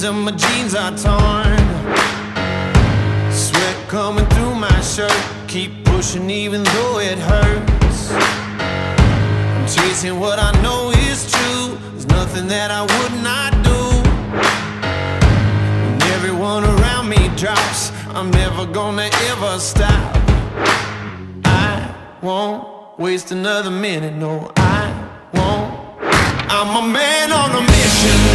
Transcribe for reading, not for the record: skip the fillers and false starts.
and my jeans are torn. Sweat coming through my shirt. Keep pushing even though it hurts. I'm chasing what I know is true. There's nothing that I would not do. When everyone around me drops, I'm never gonna ever stop. I won't waste another minute, no, I won't. I'm a man on a mission.